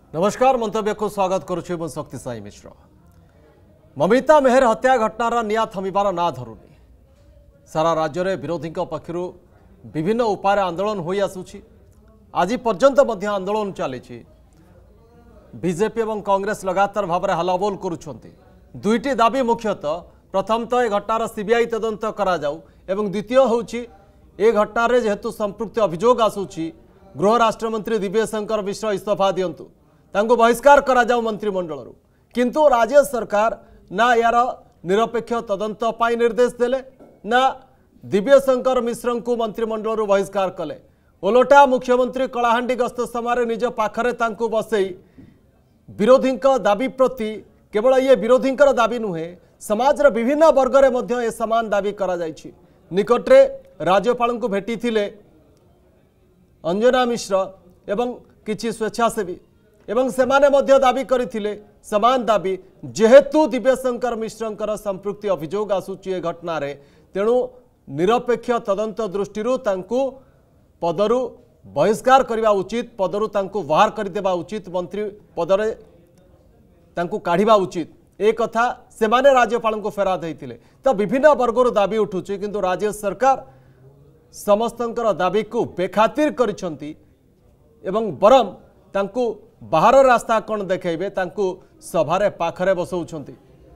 नमस्कार मंतव्य को स्वागत करुच्छे शक्तिशाई मिश्र। ममिता मेहर हत्या घटनार निया थमिबार ना धरुनी। सारा राज्य में विरोधी पक्षर विभिन्न उपाय आंदोलन हो आसुछि। आज पर्यंत मध्य आंदोलन चली। बीजेपी और कांग्रेस लगातार भाव में हल्लाबोल करुछंती। दुईटी दाबी मुख्यतः प्रथम तो यह घटनार सीबीआई तदंत करा जाऊ एवं द्वितीय होउछि ए घटनार जेहेतु संपृक्त अभियोग आसुछि गृह राष्ट्रमंत्री दिव्यशंकर मिश्र इस्तीफा दियंतु तांको बहिष्कार करा जाऊ मंत्रिमंडल किंतु राज्य सरकार ना यार निरपेक्ष तदंत पाई निर्देश देले ना दिव्यशंकर मिश्र को मंत्रिमंडल बहिष्कार कले। ओलोटा मुख्यमंत्री कलाहांडी गस्त समय निज पाखरे तांको बसई विरोधी दाबी प्रति केवल ये विरोधी दाबी नुहे समाज विभिन्न वर्ग में ए समान दाबी करा जायछि। निकटरे राज्यपाल को भेटी थिले अंजना मिश्र एवं किछि स्वेच्छासेवी एवं सेमाने मध्य दाबी करथिले समान दाबी जेहेतु दिव्यशंकर मिश्रंकर संपृक्ति अभियोग आसुची ए घटना तेणु निरपेक्ष तदंत दृष्टि तांको पदरु बहिष्कार करने उचित पदरु तांको बाहर करदेवा उचित मंत्री पदरे तांको काढ़िबा उचित एक कथा सेमाने राज्यपाल को फेरा देइथिले। तो विभिन्न वर्गर दाबी उठुची किंतु राज्य सरकार समस्तंकर दाबी को बेखातिर करिसंती एवं बरम तांको बाहर रास्ता कौन देखेबे तांको सभारे पाखरे बसौछंती।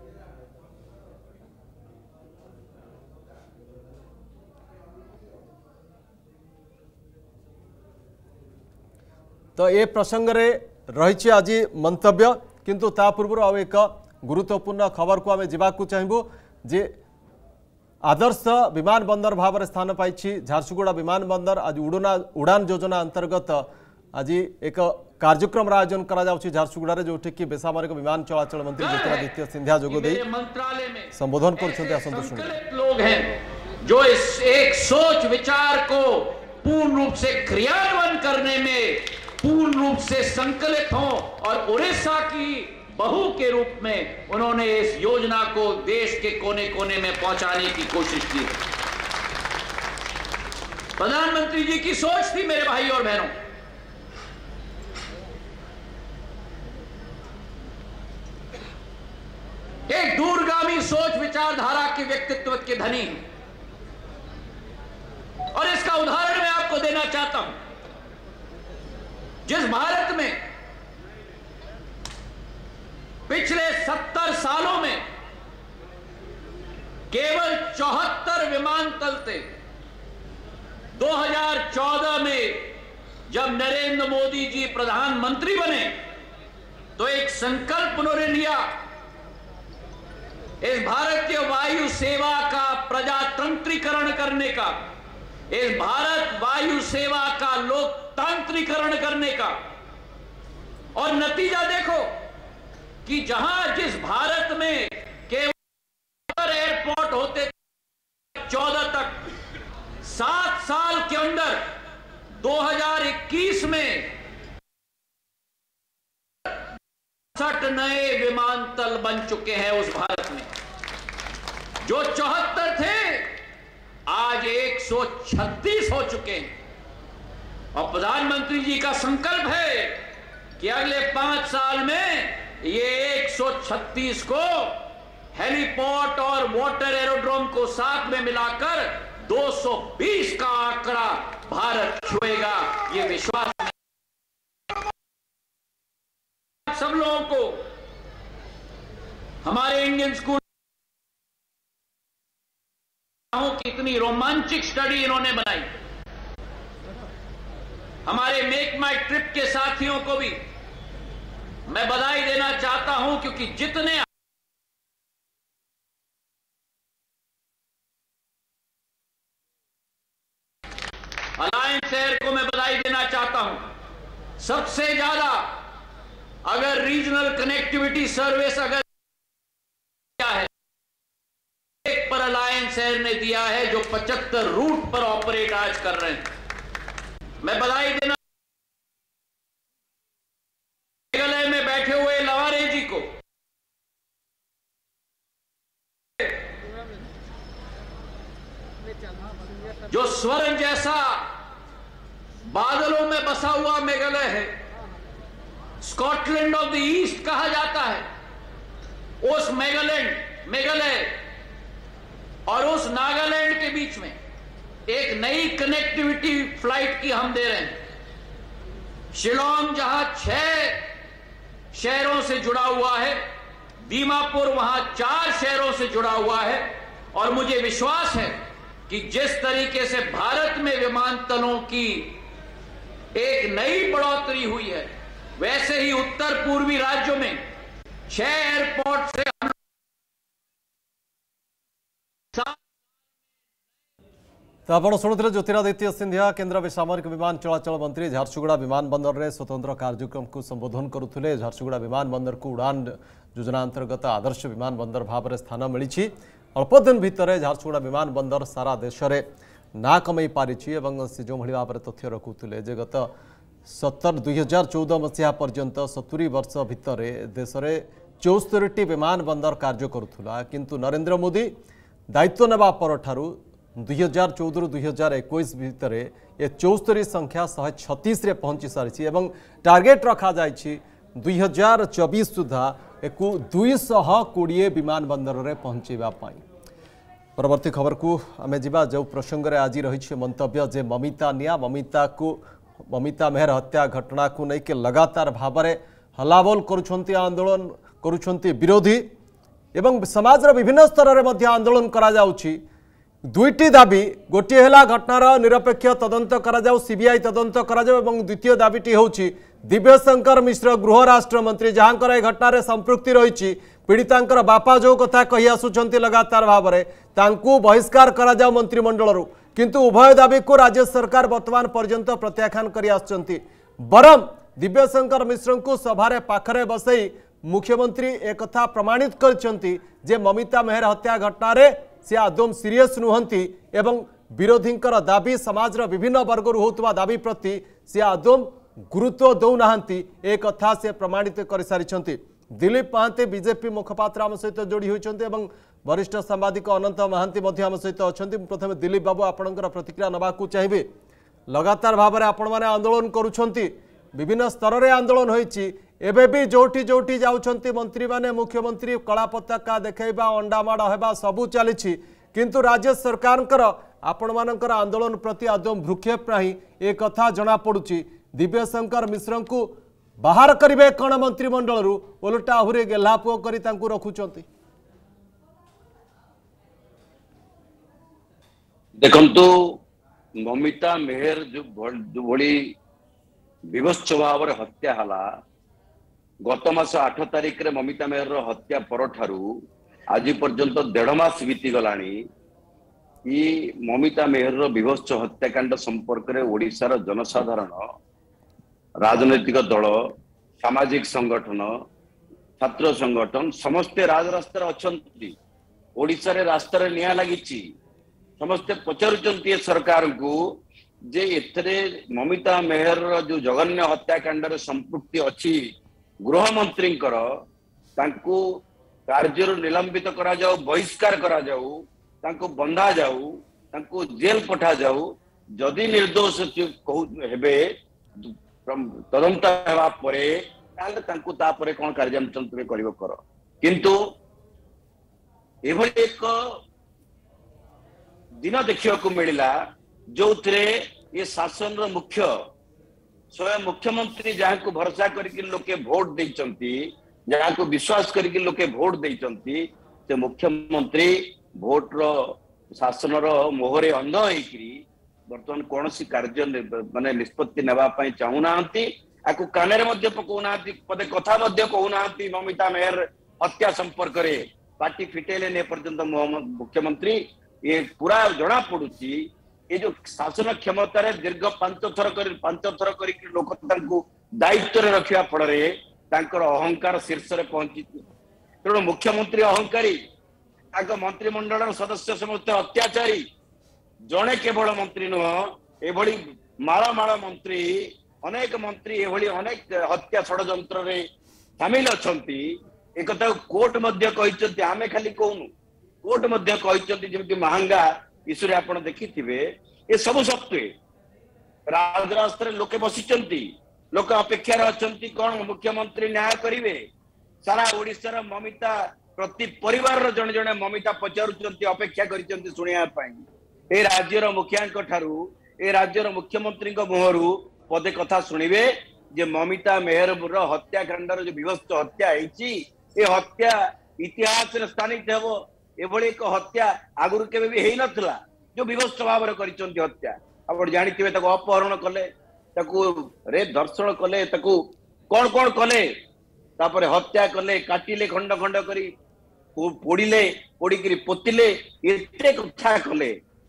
तो ये प्रसंग रे रही आज मंतव्य किंतु ता पूर्व आउ एक गुरुत्वपूर्ण खबर को आम जावाकू चाहबू जे आदर्श विमान बंदर भाव में स्थान पाई झारसुगुड़ा विमान बंदर आज उड़ान योजना अंतर्गत आज एक कार्यक्रम आयोजन करा झारसुगुड़ा जो कि बेसामरिक विमान चलाचल मंत्री ज्योतिरादित्य सिंधिया जोगदे संबोधन कर लोग हैं जो इस एक सोच विचार को पूर्ण रूप से क्रियान्वयन करने में पूर्ण रूप से संकलित हों और उड़ीसा की बहू के रूप में उन्होंने इस योजना को देश के कोने कोने में पहुंचाने की कोशिश की। प्रधानमंत्री जी की सोच थी मेरे भाई और बहनों, एक दूरगामी सोच विचारधारा के व्यक्तित्व के धनी, और इसका उदाहरण मैं आपको देना चाहता हूं। जिस भारत में पिछले 70 सालों में केवल 74 विमानतल थे, 2014 में जब नरेंद्र मोदी जी प्रधानमंत्री बने तो एक संकल्प उन्होंने लिया, इस भारतीय वायु सेवा का प्रजातंत्रीकरण करने का, इस भारत वायु सेवा का लोकतांत्रिकरण करने का। और नतीजा देखो कि जहां जिस भारत में केवल एयरपोर्ट होते 14 तक, 7 साल के अंदर 2021 में 60 नए विमानतल बन चुके हैं उस भारत में। जो 74 थे आज 136 हो चुके हैं। और प्रधानमंत्री जी का संकल्प है कि अगले 5 साल में ये 136 को हेलीपोर्ट और वाटर एरोड्रोम को साथ में मिलाकर 220 का आंकड़ा भारत छुएगा। ये विश्वास सब लोगों को हमारे इंडियन स्कूल की इतनी रोमांचक स्टडी इन्होंने बनाई। हमारे मेक माई ट्रिप के साथियों को भी मैं बधाई देना चाहता हूं क्योंकि जितने अलायंस एयर को मैं बधाई देना चाहता हूं। सबसे ज्यादा अगर रीजनल कनेक्टिविटी सर्विस अगर क्या है एक पर अलायंस एयर ने दिया है जो 75 रूट पर ऑपरेट आज कर रहे हैं। मैं बधाई देना मेघालय में बैठे हुए लवारे जी को, जो स्वर्ण जैसा बादलों में बसा हुआ मेघालय है, स्कॉटलैंड ऑफ द ईस्ट कहा जाता है। उस मेघालय और उस नागालैंड के बीच में एक नई कनेक्टिविटी फ्लाइट की हम दे रहे हैं। शिलोंग जहां 6 शहरों से जुड़ा हुआ है, दीमापुर वहां 4 शहरों से जुड़ा हुआ है। और मुझे विश्वास है कि जिस तरीके से भारत में विमानतलों की एक नई बढ़ोतरी हुई है, वैसे ही उत्तर पूर्वी राज्यों में 6 एयरपोर्ट से तो आप शुणुते ज्योतिरादित्य सिंधिया केन्द्र बेसामरिक विमान चलाचल मंत्री झारसुगुड़ा विमान बंदर में स्वतंत्र कार्यक्रम को संबोधन करुले। झारसुगुड़ा विमान बंदर को उड़ान योजना अंतर्गत आदर्श विमान बंदर भाव में स्थान मिली। अल्प दिन भितर झारसुगुड़ा विमान बंदर सारा देश में ना कमई पारी से जो भाव में तथ्य रखुले गत 2014 मसीहा पर्यंत 70 वर्ष भितर देश में 74टी विमान बंदर कार्य करुला। किंतु नरेंद्र मोदी दायित्व नेबा पर 2014 2021 भितर ये 74 संख्या 136 रे पहुंची सारी एवं टार्गेट रखा जाइछि 2024 सुधा एक 220 विमान बंदर रे पहुंचेबा पाई। परवर्ती खबर को आमे जिबा जो प्रसंग रे आज रही मंतव्य जे ममिता मेहर हत्या घटना को लेकिन लगातार भाव में हलाबोल करुछंती आंदोलन करुछंती विरोधी एवं समाज विभिन्न स्तर में आंदोलन करा जाउछि। दुईटी दाबी गोटे है घटनार निरपेक्ष तदंत करा सीबीआई तदंत करा एवं द्वितीय दाबीटी होछि दिव्यशंकर मिश्र गृह राष्ट्र मंत्री जहाँकर ए घटना संपृक्ति रही पीड़ितांकर बापा जो कथा कही आसुचंती लगातार भाव में तांकू बहिष्कार करा जाओ मंत्रिमंडल किंतु उभय दाबी को राज्य सरकार वर्तमान पर्यंत प्रत्याख्यान कर आसुचंती। बरम दिव्यशंकर मिश्र को सभारे पाखरे बसई मुख्यमंत्री एक कथा प्रमाणित करछंती जे ममिता मेहर हत्या घटना रे से आदम सीरियस नुहंती एवं विरोधींकर दाबी समाज विभिन्न वर्गर होतवा दाबी प्रति से आदम गुरुत्व दौनाहांती एक कथा से प्रमाणित कर सारी। दिलीप महांती बीजेपी मुखपात्र आम सहित जोड़ी होती वरिष्ठ सांबादिक अनंत महांती आम सहित अच्छा। प्रथम दिलीप बाबू आपणकर प्रतिक्रिया नवाकू चाहिए। लगातार भाव में आपण मैंने आंदोलन करुछंती विभिन्न स्तर में आंदोलन होइछि एबे भी जोटी जोटी जाउछंती मंत्री माने मुख्यमंत्री कला पताका देखैबा अंडामाड़ हेबा सबू चली किंतु राज्य सरकार आपण मानकर आंदोलन प्रति आदम भ्रुक्षेप नहीं एक कथा जना पड़ुछि। दिव्यशंकर मिश्र को बाहर करिवे कण मंत्रिमंडल ओलटा आहुरी गेल्हापुओ करी तांकू रखुचंती। देखंतु ममिता मेहर जो भली विभत्स भाव हत्या हला गत मास 8 तारिख रे ममिता मेहर हत्या पर आज पर्यंत 1.5 मास बीती गलानी। ममिता मेहर विभत्स हत्याकांड संपर्क में ओडिशार जनसाधारण राजनैतिक दल सामाजिक संगठन छात्र संगठन समस्ते राजरास्तार अच्छी ओडिशा रे रास्तार निया लगी समस्ते पचारुचंती सरकार को जे एथरे ममिता मेहर जो जघन्य हत्याकांड संपृक्ति अच्छी गृह मंत्री कार्य निलंबित करा जाऊ बहिष्कार करा जाऊ तांको बंधा जाऊ तांको जेल पठा जाऊ जदि निर्दोष हेबे तदंत हेबा परे ताले तांको तापरे कोन कार्यानुष्ठान करिवो कर किंतु एभली एक दिन देखिया को मिला जो थे ये शासन मुख्य स्वयं मुख्यमंत्री जहाँ को भरोसा करके लोके वोट देइचंती जहाँ को विश्वास करके लोके वोट देइचंती से मुख्यमंत्री वोट रो शासन रो मोहरे अंध होइकरी वर्तमान कौन सी कार्य माने निष्पत्ति नेबा पई चाहुनांती आकु कानेरे मध्ये पकोनांती पदे कथा मध्ये कहूनांती ममिता मेहर हत्या संपर्क रे पार्टी फिटेले ने पर्यंत मुख्यमंत्री ये पूरा जना पड़ुची ये जो शासन क्षमता रे दीर्घ 5 थर कर लोक दायित्व रे रखिया फड़े अहंकार शीर्ष रे पहुंची तेणु मुख्यमंत्री अहंकारी मंत्रिमंडल सदस्य समस्त अत्याचारी जड़े केवल मंत्री नुह एभली माळ मंत्री अनेक मंत्री एभली अनेक हत्या षड्यंत्र रे शामिल अछंती एक कथा कोर्ट मध्य कहिसंती आमे खाली कहूनु कोर्ट मध्य कहिसंती जेमति महंगा इश्यू रे आपण देखिथिबे ए सब सत्वे राजरास्त्र लोके बसिचंती लोक अपेक्षा अच्छी कौन मुख्यमंत्री न्याय करेंगे सारा ओडिशार ममिता प्रति परिवार जड़े जड़े ममिता पचारुंट अपेक्षा कर राज्यर मुखिया राज्यर मुख्यमंत्री मुहरु पदे कथा शुणवे जे ममिता मेहरपुर हत्याकांडर जो विभत्स हत्या ये हत्या इतिहास स्थानित हेब एभली एक हत्या आगुरी केबे भी हेई नथला जो विभत्स भाव में करिसंती हत्या आप जानिथिबे ताको अपहरण कले ताको रेप धर्षण कले ताको कौन कौन कले तापर हत्या कले काटिले खंड खंड करी पोड़िले पोड़िकी पोतिले एते कथा कले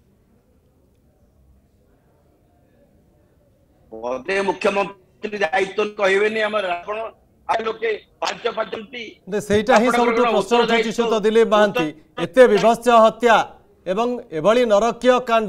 पदे मुख्यमंत्री दायित्व कहबेनी हमर आपण आ लोके पांच पाचंती सेटा ही सब प्रश्न उठुछि तो दिलीप महांती एते विभत्स हत्या एवं एभली नरकीय कांड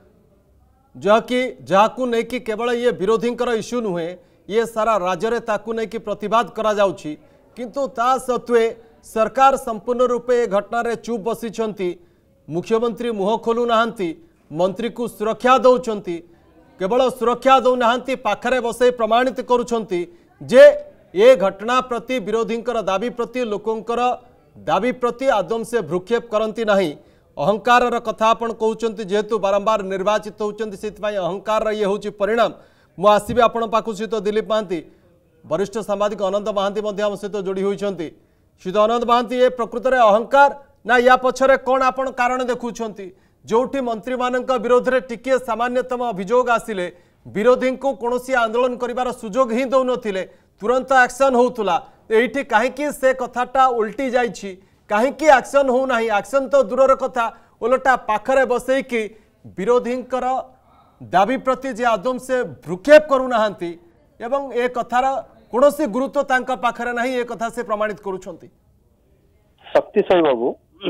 जहाकू नहीं कि केवल ये विरोधी इश्यू नुहे ये सारा राज्य में ताकू नहीं कि प्रतिवाद करा जाउछि किंतु ता सत्वे सरकार संपूर्ण रूपे ए घटना चुप बसी मुख्यमंत्री मुह खोलु नाहांती मंत्री को सुरक्षा दौरान केवल सुरक्षा दौना पाखरे बसई प्रमाणित करुछंती जे ये घटना प्रति विरोधी दाबी प्रति लोकंकर दाबी प्रति आदम से भ्रूक्षेप करती नहीं अहंकार कथा आपण कहते जेहेतु बारंबार निर्वाचित होती से अहंकार ये हूँ परिणाम मु आसबि आपण पाखु सहित दिलीप महांती वरिष्ठ सांबादिक अनंत महांती आम सहित जोड़ी होती श्रीत अनंत महांती ये प्रकृत में अहंकार ना या पछरे कौन आपण कारण देखुंट जोठी मंत्री मानक विरोध में टिके सामान्यतम अभियोग आसिले विरोधी को कौन आंदोलन करिवार सुजोग ही दौन तुरंत एक्शन होउतुला एठी काहेकि से कथाटा उल्टी जाइछि काहेकि एक्शन हो नाही एक्शन तो दूरर कथा ओलटा पाखरे बसैकी विरोधींकर दाबी प्रति जे आदम से भ्रूक्षेप करू नाहांती एवं ए कथार कोनोसी गुरुत्व तांका पाखरे नाही ए कथा से प्रमाणित करूछंती शक्तिशाली बाबू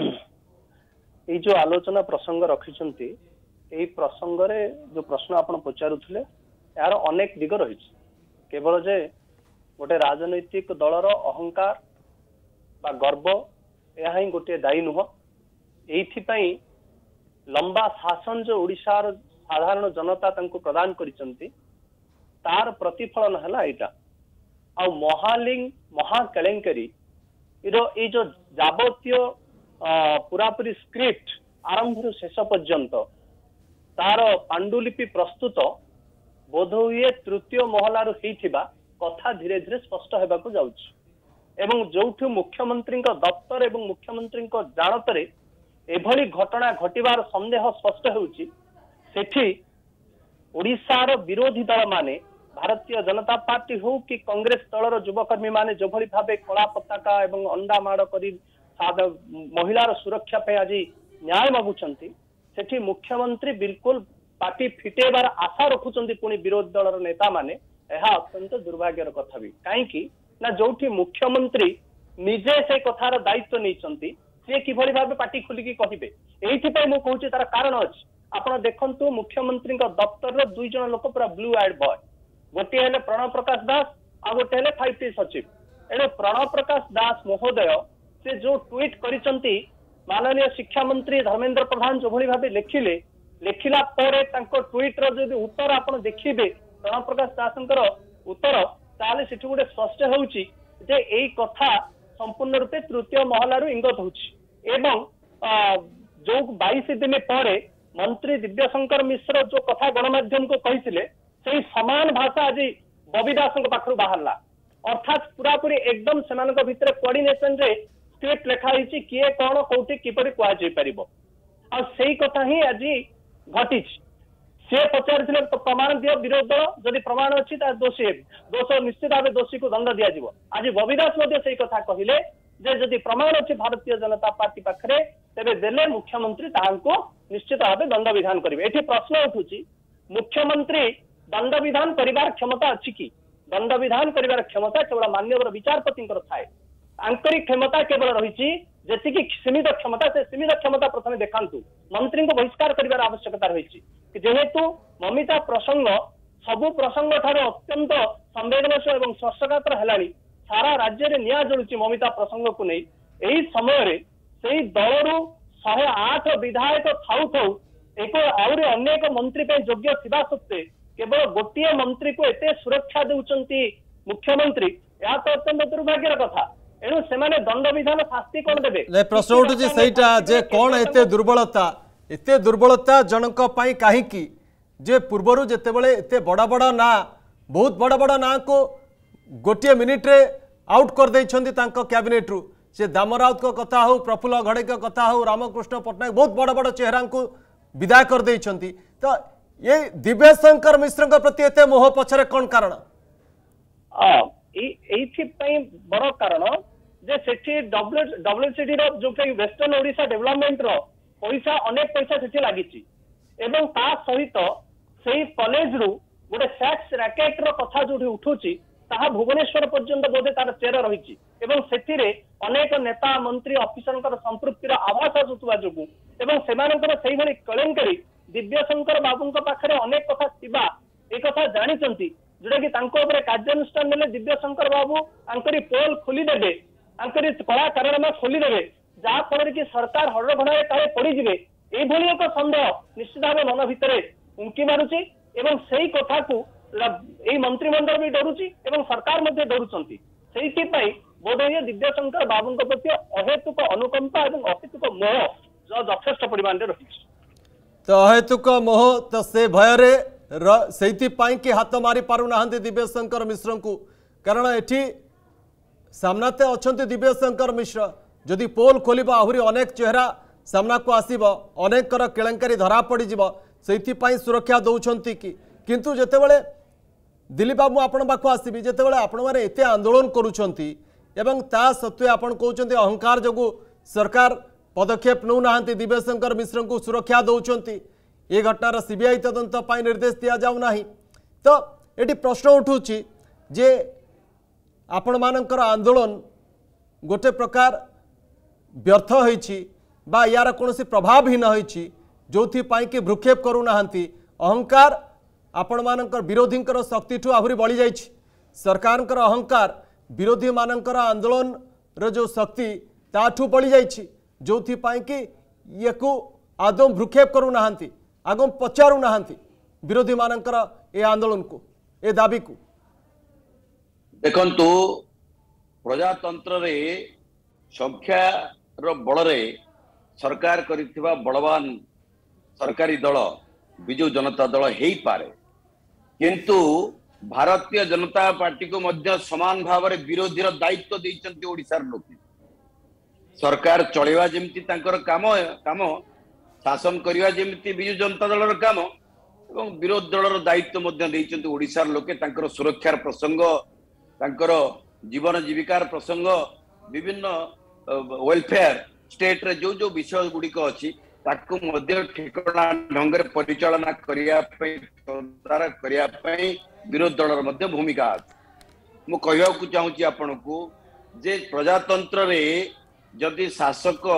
ये जो आलोचना प्रसंग रखिछंती एई प्रसंग रे जो प्रश्न आपण पचारुथिले यार अनेक दिग रही केवल जे गोटे राजनैतिक दलर अहंकार बा गर्व यह ही गोटे दायी नुह एइथिपाई लंबा शासन जो ओडिशार साधारण जनता तांको प्रदान करिसंती तार प्रतिफलन हला एटा आ महालिंग महाकेलेंकरी ये जो जाबतीय पूरापूरी स्क्रिप्ट आरंभ शेष पर्यंत तार पांडुलिपि प्रस्तुत बोध हुए तृतीय महलार होइथिबा कथा धीरे धीरे स्पष्ट हेबाकु जाउछि एवं जोठु मुख्यमंत्री दफ्तर एवं मुख्यमंत्री जानतर एभली घटना घटिबार संदेह स्पष्ट होउछि सेठी ओडिशार विरोधी दल माने भारतीय जनता पार्टी हो कि कांग्रेस दलर युवकर्मी माने जो भली भाबे कला पताका एवं अंडा माड़ करी महिलार सुरक्षा पे आज न्याय मागुचंती सेठी मुख्यमंत्री बिल्कुल पार्टी फिटेबार आशा रखुचंती पुणी विरोधी दलर नेता माने यह अत्यंत दुर्भाग्यर कथा भी कहीं ना जोठी मुख्यमंत्री निजे से कथार दायित्व नहीं सी किभली भाबे पार्टी खोलिकी कहिबे एइथिपई मु कहूची तार कारण अछि आपण देखंतु मुख्यमंत्री दफ्तर दुई जन लोक पूरा ब्लू आइड बॉय गोटे हेले प्रणव प्रकाश दास आ गोटे हेले 5T सचिव एने प्रणव प्रकाश दास महोदय से जो ट्वीट करिसंती माननीय शिक्षा मंत्री धर्मेंद्र प्रधान जो भली भाबे लेखिला परे तांको ट्वीट रो जदि उत्तर आपण देखिबे प्रणव प्रकाश दासंकर उत्तर ताले सेठी गोटे स्पष्ट होउची जे एई कथा संपूर्ण रूपे तृतीय महलारू इंगत होउची एवं जो 22 दिन पर मंत्री दिव्यशंकर मिश्र जो कथा गणमाध्यम को कही से समान भाषा आज बबी दास पाखु बाहरला अर्थात पूरापूरी एकदम से भितर कोऑर्डिनेशन रे स्क्रिप्ट लिखाई किए कौन कौटी किपरि कुआजै परिबो आ सेही कथा ही आज घटी से पचार तो प्रमाण दियो विरोध दल जदि प्रमाण अच्छी दोषी दोष निश्चित भाव दोषी को दंड दिया आज बबी दास से कथा कहले जे जदि प्रमाण अच्छी भारतीय जनता पार्टी पाखरे तेबे देले मुख्यमंत्री ताहांको निश्चित भाव दंड विधान करेंगे एठी प्रश्न उठुची मुख्यमंत्री दंड विधान करिवार क्षमता अच्छी कि दंड विधान करिवार क्षमता केवल माननीय विचारपति थाए आंतरिक क्षमता केवल रही जी सीमित क्षमता से सीमित क्षमता प्रथम देखांतु मंत्री को बहिष्कार करिवार आवश्यकता रही जेहेतु ममिता प्रसंग सबु प्रसंग ठारे अत्यंत संवेदनशील एवं स्पर्शकातर हेलानी सारा राज्य में निया जलुची ममिता प्रसंग को नहीं यही समय से दलरू 108 विधायक थाऊ थाऊ एक आउरी अन्य एक मंत्री पे योग्य थिबा सत्ते केवल गोटे मंत्री को एते सुरक्षा देउचंती मुख्यमंत्री या तो अत्यंत दुर्भाग्यर कथा एणु सेमाने दंड विधान शास्ति कोन देबे प्रश्न उठुची सेटा जे कोन एते दुर्बलता जनक पई काहे की जे पूर्वरु जेते बेले एते बड़ा बड़ा ना बहुत बड़ा बड़ा ना को गोटे मिनिट रे आउट कर देइछंती तांको कैबिनेट रु से दामराउत को कथा हो प्रफुल्ल घड़े को कथा हो रामकृष्ण पटनायक बहुत बड़ा बड़ा चेहरा को विदाय कर देइछंती तो ये दिव्यशंकर मिश्र के प्रति एते मोह पछरे कोन कारण बड़ कारण जे सेठी डब्ल्यूसीडी रो जो वेस्टर्न ओडिशा डेवलपमेंट रो पैसा अनेक पैसा सेठी लागिची एवं ता सहित सेही कॉलेज रु गोटे सैक्स रैकेट रो कथा जो उठुची ताहा भुवनेश्वर पर्यंत बोधे तार चेहरा रही एवं सेथिरे अनेक नेता मंत्री ऑफिसर संपृक्तिर आभास आसुवा जो एवं सेमानकर सेही भली कलंकरी दिव्यशंकर बाबू पाखरे अनेक कथा थिबा ए कथा जानिचंती जोटा कि तांको ऊपर कार्यानुष्ठान नेले दिव्यशंकर बाबू आंकरी पोल खोली देबे आंकरी कला कारणमा खोली देबे जा फल कि सरकार हड़घड़ाए काले पड़ी जिवे ए भली एक संदेह निश्चित भाव मन भितरे उंकी मारुची एवं सेही कथा को এই मंत्रिमंडल भी डरुची एवं सरकार मध्य डरुचंती सेही पई बोधय दिव्यशंकर बाबू प्रति अहेतुक अनुकंपा एवं अहेतुक मोह जो यथेष्ट परिमाण रे रही तो अहेतुक मोह तो से भय रे सेही पई कि हाथ मारी पारु नाहंती दिव्यशंकर मिश्र को कारण एठी सामनाते अछंती दिव्यशंकर मिश्र जदि पोल खोलिबा आहुरी अनेक चेहरा सामना को आसीबो अनेक कर केलंकारी धरा पड़ी जिवो सेही पई सुरक्षा दउछंती कि किंतु जेतेबेले दिलीप बाबू आपण पाखु आसबि जेतेबेले आपण माने एते आंदोलन करूछंती एवं ता सत्वे आपण कहउछंती अहंकार जगु सरकार पदक्षेप नौ नाहंती दिव्यशंकर मिश्र को सुरक्षा दउछंती ए घटनार सीबीआई तदंत पाई निर्देश दिया जाउ नाही तो एटी प्रश्न उठुची जे आपण मानकर आंदोलन गोटे प्रकार व्यर्थ होईछि बा यार कोनोसी प्रभावहीन होईछि जोथि पाई कि भ्रुक्षेप करू नाहंती अहंकार आपण मानकर विरोधी शक्ति ठू आहुरी बढ़ी जाइछि सरकार अहंकार विरोधी मानकर आंदोलन रो जो शक्ति ताठू बढ़ी जाइछि जोथि पाई कि ये को आदम भ्रुक्षेप करू नाहंती आगम पचारू नाहंती विरोधी मानकर ए आंदोलन को ए दाबी को देखंतु प्रजातंत्र रे संख्या रो बल रे सरकार करिथिबा बलवान सरकारी दल विजु जनता दल हेई पारे किंतु भारतीय जनता पार्टी को मध्य समान भाव में विरोधी दायित्व देइचंती ओडिसार लोक सरकार चलेवा जेमती तांकर काम काम शासन करिवा जेमती विजु जनता दल काम एवं विरोध दल दायित्व मध्य देइचंती ओडिसार लोके तांकर सुरक्षार प्रसंग तांकर जीवन जीविकार प्रसंग विभिन्न वेलफेयर स्टेट रे जो जो विषय गुड़िक अच्छी ताकू मध्य ठिकना ढंग से परिचालना करने विरोध दल मध्य भूमिका मु कहवा चाहूँगी आपण को जे प्रजातंत्र रे जदि शासक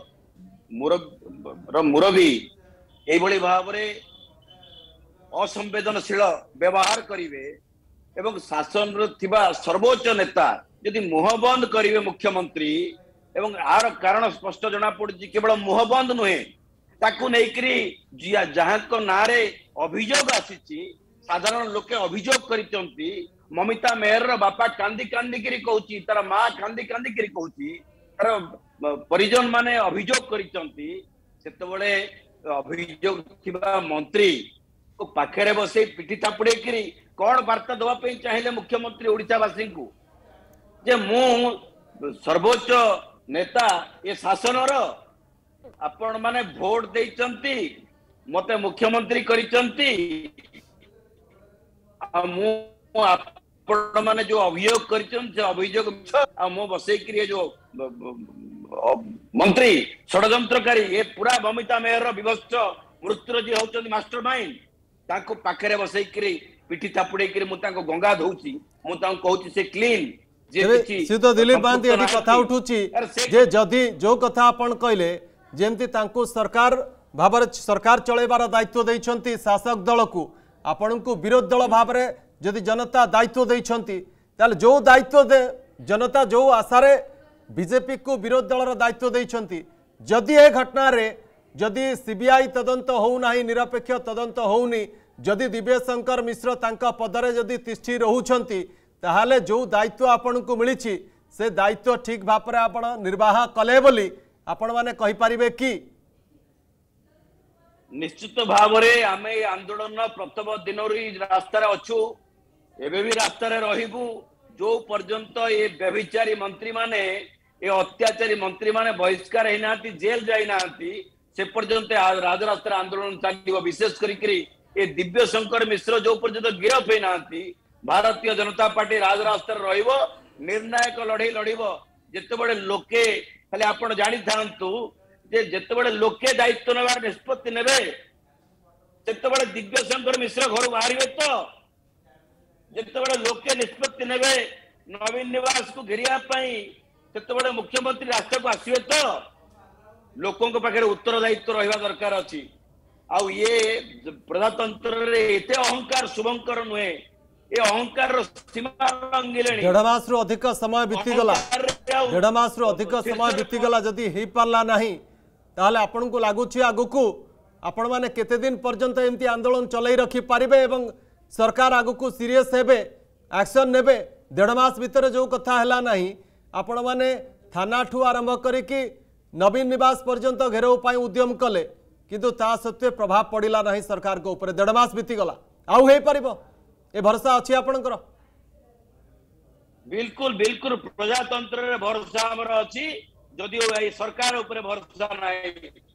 मुरबी एभली भाव में असंवेदनशील व्यवहार करिवे एवं शासन थिबा सर्वोच्च नेता जदि मुह बंद करिवे मुख्यमंत्री एवं आर कारण स्पष्ट जना पड़ी केवल मुह बंद नुहे ताकू नेकरी जहाँ को नारे अभियोग आसी साधारण लोके अभियोग करिचंती ममिता मेयर रो बापा कांदी कांदी करी कहूची तार मां कांदी कांदी करी कहूची तार परिजन माने अभियोग करिचंती सेतबेले अभियोग थिबा मंत्री को पाखरे बसे पिठी थापड़े करी कौन वार्ता दवा पे चाहिए मुख्यमंत्री ओडिशावासी को जे मु सर्वोच्च नेता ये शासन आपण माने भोट देइचंती मते मुख्यमंत्री करिचंती मु आपण माने जो अभियोग करिचंती से अभियोग आ मो बसई करी जो मंत्री षडयंत्रकारी ये पूरा ममिता मेयर रो विभत्स मृत्यु जी होचंती मास्टर माइंड ताको पाखरे बसई करी पिठी थापुड़े करी मु ताको गंगा धौची मु ताको कहूची से क्लीन तो दिलीप महांती एटी कथा उठुची जे जदि जो कथा आपण कहले जेमती तांको सरकार भाव सरकार चलैबार दायित्व देइछंती शासक दल को आपण को विरोध दल भाव में जदि जनता दायित्व देइछंती ताल जो दायित्व दे जनता जो आशारे बीजेपी को विरोध दल दायित्व देइछंती जदि ए घटना रे जदि सीबीआई तदंत हो नाही निरपेक्ष तदंत होउनी जदि दिव्यशंकर मिश्र तांका पदरे जदि तिष्ठी रहउछंती ताहाले जो दायित्व आपण को मिली से दायित्व ठीक भाव आपण निर्वाह कले बोली आपण माने कहि परिबे कि? निश्चित भाव में आम आंदोलन प्रथम दिन रास्तार अच्छु एवं भी रास्तार रहीबू जो पर्यंत ये व्यभिचारी मंत्री माने ये अत्याचारी मंत्री माने बहिष्कार होना जेल जाइना से पर्यंत राजरास्तार आंदोलन चलो विशेष करी ये दिव्यशंकर मिश्र जो पर्यंत गिरफ होना भारतीय जनता पार्टी राजरास्तार रहिबो निर्णायक लड़ाई लड़ब जिते लोके खाली आपण जानी थांतु जिते लोके दायित्व नेबार निष्पत्ति नेबे जिते दिव्यशंकर मिश्र घर बाहर तो जिते लोके निष्पत्ति नेबे नवीन निवास को घेरिया जिते मुख्यमंत्री रास्ता को आसवे तो लोकों पाखे उत्तर दायित्व रहा दरकार अच्छी आउ ये प्रजातंत्र एते अहंकार शुभंकर नुहे ये अहंकार सीमा लंघिले 1.5 मास अधिक समय बीतीगला 1.5 मास अधिक समय बीतीगला जदि हो पारला नहीं ताहले आपन को लागुछि आगुकू आपण माने केते दिन पर्यंत एमती आंदोलन चलाई रखी पारिबे एवं सरकार आगुकू सीरियस हेबे एक्शन नेबे 1.5 मास भितर जो कथा हैला नहीं आपण माने थाना ठू आरंभ करिकी नवीन निवास पर्यंत घेराव पाई उद्यम कले किंतु ता सत्वे प्रभाव पड़िला नहीं सरकार को ऊपर 1.5 मास बीतीगला आउ हे पारिबो ए भरोसा अच्छी आपणकर? बिल्कुल बिल्कुल प्रजातंत्र रे भरोसा हमर अछि जदियो ए सरकार ऊपर भरोसा नाही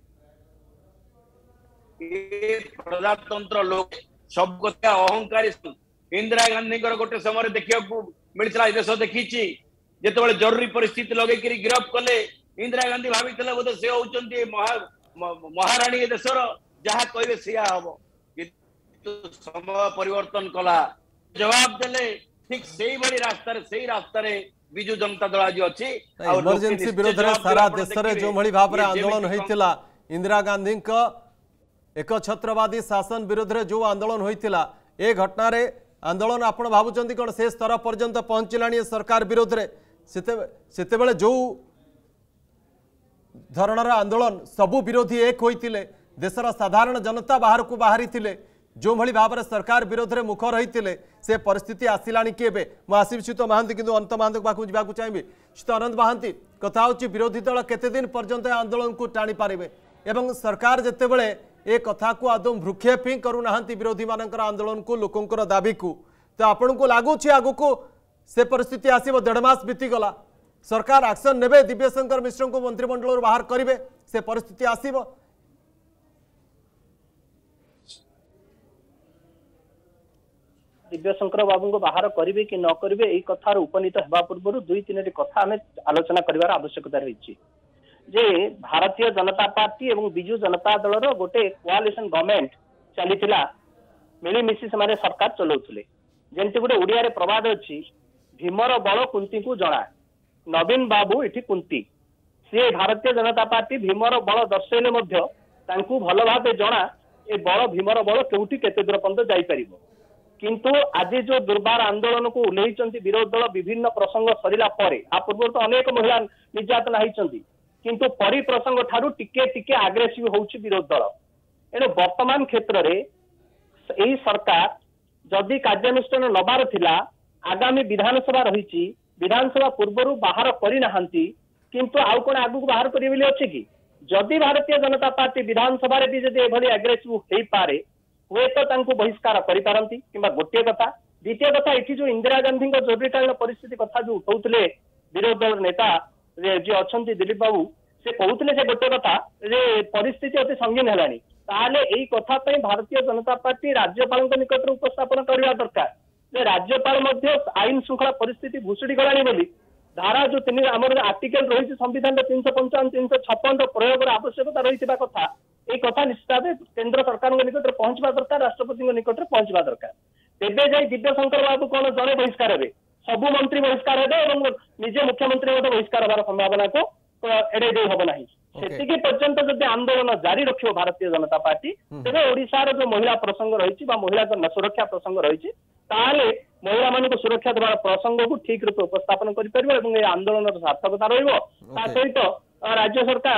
ए प्रजातंत्र लोक सब कथा अहंकारी इंदिरा गांधी गोटे समय देखिया मिलता देश देखी जिते जरूरी परिस्थिति लगे गिरफ कले इंदिरा गांधी भाभी बोधे से होउचंती महाराणी देशर जहाँ कहे सिया हम समय परिवर्तन कला जवाब देले ठीक सेही भली रास्ता रे बिजु जनता दल आज अच्छी इमरजेंसी विरोध रे सारा देश रे जो भली भाव रे आंदोलन होइतिला इंदिरा गांधी का एक छत्रवादी शासन विरोध रे जो आंदोलन होइतिला ए घटना रे आंदोलन आपण भाबुचंती कोन से स्तर पर्यंत पहुंचलानी सरकार विरोध रे सेते बेले जो धरणर आंदोलन सबु विरोधी एक होइतिले देशर साधारण जनता बाहर को बाहरी थिले जो भली भाव में सरकार विरोध में मुख रही से परिस्थिति आसिलानी केबे मु आसिबि शीत महांती किंतु अनंत महांती पाखु जावाक चाहिए शीत अनंत महांती कथा होची विरोधी दल केते दिन पर्यंत आंदोलन को टाणी पारिबे एवं सरकार जेते बेले ए कथा को आदौ भ्रुक्षेप ही करूना विरोधी मानकर आंदोलन को लोकंकर दाबी को तो आपण को लगुच आगु को से परिस्थिति आसीबो 1.5 मास बीतीगला सरकार एक्शन नेबे दिव्यशंकर मिश्र को मंत्रिमंडल बाहर करेंगे से परिस्थिति आसीबो दिव्यशंकर बाबू को बाहर करेंगे कि न करेंगे यही कथार उपनीत होगा पूर्व 2-3 कथा आम आलोचना कर आवश्यकता रही जे भारतीय जनता पार्टी एवं बिजु जनता दल गोटे कोआलिशन गवर्नमेंट चली मिलीमिशी से सरकार चलाउले जमती गोटे ओडिया प्रवाद अच्छी भीमर बल कुंती को जना नवीन बाबू इठी कुंती सी भारतीय जनता पार्टी भीमर बल दर्शेले भल भाव जना ए बल भीमर बल केउठी केते दूर पर्यंत जाई परिबो किंतु आज जो दुर्बार आंदोलन को उल्लेखित विरोधी दल विभिन्न प्रसंग सरिला परे आ पूर्व तो अनेक महिला निर्यातना होती किंतु परिप्रसंग ठारू टिके टिके आग्रेसिव होउछि विरोधी दल एणु वर्तमान क्षेत्र रे एही सरकार जदि कार्यानुष्ठान नबार थिला आगामी विधानसभा रही विधानसभा पूर्वर बाहर करनाहांती किंतु आउ कोन आगु को बाहर करिवे बोली अछि कि जदि भारतीय जनता पार्टी विधानसभा रे भी जदि एभली एग्रेसिव होई पारे हुए तो बहिष्कार करिपारंती किंबा गोटे कथा द्वितीय कथा एठी जो इंदिरा गांधी जरूरीकालीन परिस्थिति कथा जो उठाउतले विरोधी दल नेता जे अछंती दिलीप बाबू से कहते से गोटे कथा जे परिस्थिति अति संगीन है ताले यही कथा पे भारतीय जनता पार्टी राज्यपाल निकट उपस्थापन करने दरकार जे राज्यपाल आईन श्रृंखला परिस्थिति भुशुड़ी गलानी बोली धारा जो तीन आम आर्टिकल रही संविधान 355 356 प्रयोग आवश्यकता रही कथा ये कथा निश्चित भाव केंद्र सरकार निकट पहुंचवा दरकार राष्ट्रपति निकट पहुंचवा दरकार तेबे जाई दिव्यशंकर बाबू कौन जड़े बहिष्कार हे सबू मंत्री बहिष्कार हे निजे मुख्यमंत्री बहिष्कार होवार संभावना को एड़े दे हम ना से पर्यंत जब आंदोलन जारी रखियो भारतीय जनता पार्टी तेज ओडिशार जो महिला प्रसंग रही महिला सुरक्षा प्रसंग रही महिला मान सुरक्षा देवार प्रसंग को ठीक रूप उपस्थापन कर आंदोलन सार्थकता रहित राज्य सरकार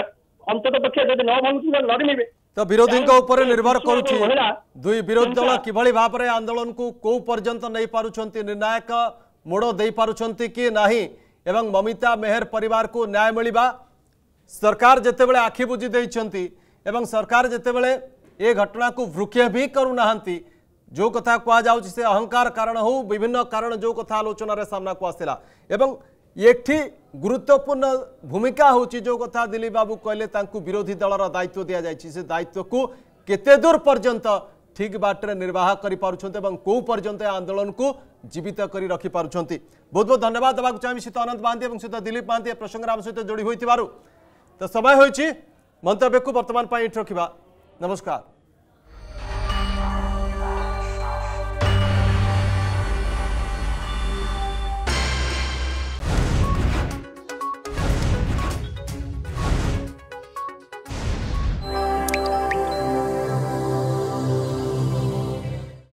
अंतत पक्षे जब न भांगुची लड़े तो विरोधी ऊपर निर्भर करुछि दुई विरोधी दल किभଳି भाबरे आंदोलन को को पर्यंत नहीं पारुछंती निर्णायक मोड़ दे पारुछंती कि नाही एवं ममिता मेहर परिवार को न्याय मिलिबा सरकार जेतेबेले आखि बुझी देइछंती एवं सरकार जेतेबेले ए घटना को वृक्ष भी करूनाहांती जो कथा कह जाउछि से अहंकार कारण हो विभिन्न कारण जो कथा आलोचना रे सामना को आसिला एवं एठी गुरुत्वपूर्ण भूमिका होची जो कथा दिलीप बाबू कहले तांकु विरोधी दलर दायित्व दिया जायछि से दायित्व को केते दूर पर्यंत ठीक बाटरे निर्वाह करि पारुछन्ते एवं को पर्यंत आंदोलन को जीवित करि रखि पारुछन्ती। बहुत बहुत धन्यवाद देबाक चाहि सीता अनंत महांती एवं सीता दिलीप महांती प्रसंग राम सहित जोड़ी होइतिबारु तो समय होइछि मंतव्य को वर्तमान पाई रखिबा। नमस्कार।